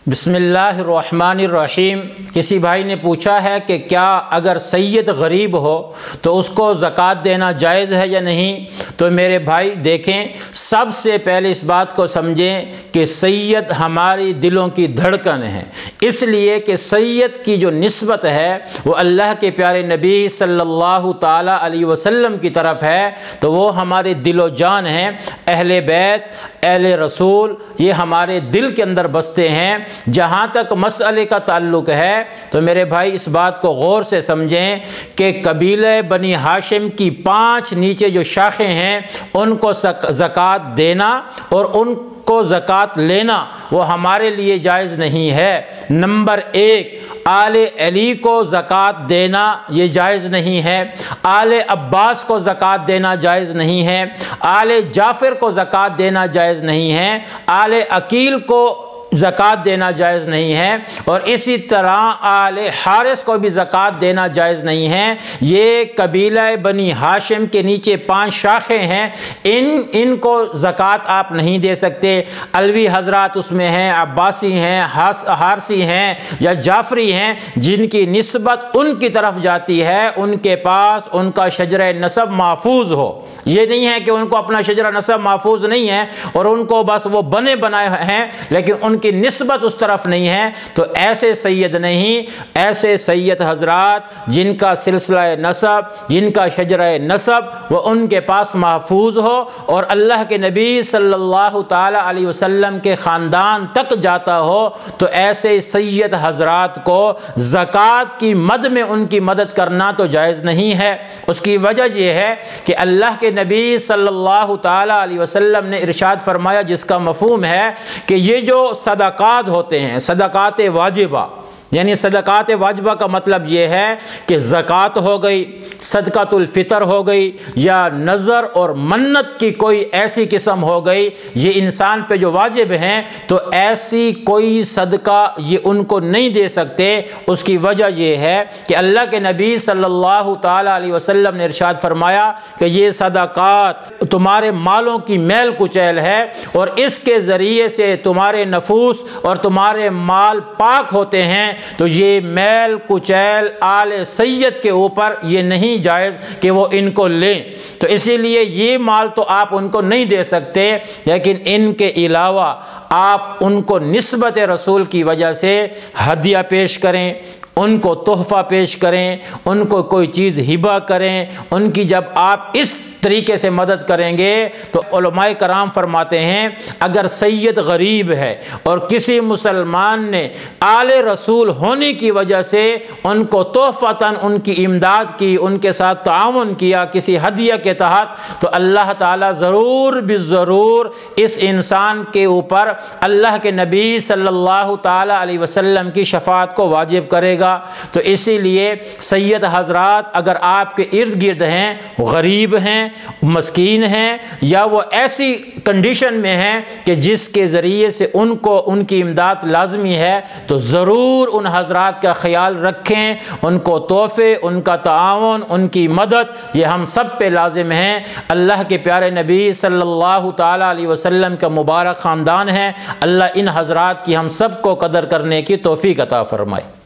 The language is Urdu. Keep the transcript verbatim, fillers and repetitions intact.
بسم اللہ الرحمن الرحیم۔ کسی بھائی نے پوچھا ہے کہ کیا اگر سید غریب ہو تو اس کو زکوٰۃ دینا جائز ہے یا نہیں؟ تو میرے بھائی دیکھیں، سب سے پہلے اس بات کو سمجھیں کہ سید ہماری دلوں کی دھڑکن ہے، اس لیے کہ سید کی جو نسبت ہے وہ اللہ کے پیارے نبی صلی اللہ تعالیٰ علیہ وسلم کی طرف ہے، تو وہ ہمارے دل و جان ہیں۔ اہل بیت، اہل رسول یہ ہمارے دل کے اندر بستے ہیں۔ جہاں تک مسئلے کا تعلق ہے تو میرے بھائی اس بات کو غور سے سمجھیں کہ قبیلہ بنی ہاشم کی پانچ نیچے جو شاخیں ہیں ان کو زکوٰۃ دینا اور ان کو زکوٰۃ لینا وہ ہمارے لیے جائز نہیں ہے۔ نمبر ایک، آل علی کو زکوٰۃ دینا یہ جائز نہیں ہے، آل عباس کو زکوٰۃ دینا جائز نہیں ہے، آل جعفر کو زکوٰۃ دینا جائز نہیں ہے، آل عقیل کو زکوٰۃ دینا جائز نہیں ہے، اور اسی طرح آل حارث کو بھی زکوٰۃ دینا جائز نہیں ہے۔ یہ قبیلہ بنی ہاشم کے نیچے پانچ شاخیں ہیں، ان ان کو زکوٰۃ آپ نہیں دے سکتے۔ علوی حضرات اس میں ہیں، عباسی ہیں، حارثی ہیں یا جعفری ہیں، جن کی نسبت ان کی طرف جاتی ہے، ان کے پاس ان کا شجرہ نسب محفوظ ہو۔ یہ نہیں ہے کہ ان کو اپنا شجرہ نسب محفوظ نہیں ہے اور ان کو بس وہ بنے بنائے ہیں لیکن ان کی نسبت اس طرف نہیں ہے، تو ایسے سید نہیں، ایسے سید حضرات جن کا سلسلہ نسب، جن کا شجرہ نسب وہ ان کے پاس محفوظ ہو اور اللہ کے نبی صلی اللہ تعالی علیہ وسلم کے خاندان تک جاتا ہو، تو ایسے سید حضرات کو زکوٰۃ کی مد میں ان کی مدد کرنا تو جائز نہیں ہے۔ اس کی وجہ یہ ہے کہ اللہ کے نبی صلی اللہ تعالی علیہ وسلم نے ارشاد فرمایا، جس کا مفہوم ہے کہ یہ جو صدقات ہوتے ہیں، صدقات واجبہ، یعنی صدقات واجبہ کا مطلب یہ ہے کہ زکوٰۃ ہو گئی، صدقۃ الفطر ہو گئی، یا نظر اور منت کی کوئی ایسی قسم ہو گئی، یہ انسان پہ جو واجب ہیں، تو ایسی کوئی صدقہ یہ ان کو نہیں دے سکتے۔ اس کی وجہ یہ ہے کہ اللہ کے نبی صلی اللہ تعالی علیہ وسلم نے ارشاد فرمایا کہ یہ صدقات تمہارے مالوں کی میل کچیل ہے اور اس کے ذریعے سے تمہارے نفوس اور تمہارے مال پاک ہوتے ہیں، تو یہ میل کچیل آل سید کے اوپر یہ نہیں جائز کہ وہ ان کو لیں، تو اسی لیے یہ مال تو آپ ان کو نہیں دے سکتے، لیکن ان کے علاوہ آپ ان کو نسبت رسول کی وجہ سے ہدیہ پیش کریں، ان کو تحفہ پیش کریں، ان کو کوئی چیز ہبہ کریں۔ ان کی جب آپ اس طریقے سے مدد کریں گے تو علماء کرام فرماتے ہیں اگر سید غریب ہے اور کسی مسلمان نے آل رسول ہونے کی وجہ سے ان کو تحفۃً ان کی امداد کی، ان کے ساتھ تعاون کیا کسی ہدیہ کے تحت، تو اللہ تعالیٰ ضرور بالضرور اس انسان کے اوپر اللہ کے نبی صلی اللہ تعالی علیہ وسلم کی شفاعت کو واجب کرے گا۔ تو اسی لیے سید حضرات اگر آپ کے ارد گرد ہیں، غریب ہیں، مسکین ہیں، یا وہ ایسی کنڈیشن میں ہیں کہ جس کے ذریعے سے ان کو ان کی امداد لازمی ہے، تو ضرور ان حضرات کا خیال رکھیں، ان کو تحفے، ان کا تعاون، ان کی مدد یہ ہم سب پہ لازم ہیں۔ اللہ کے پیارے نبی صلی اللہ تعالی علیہ وسلم کا مبارک خاندان ہے، اللہ ان حضرات کی ہم سب کو قدر کرنے کی توفیق عطا فرمائے۔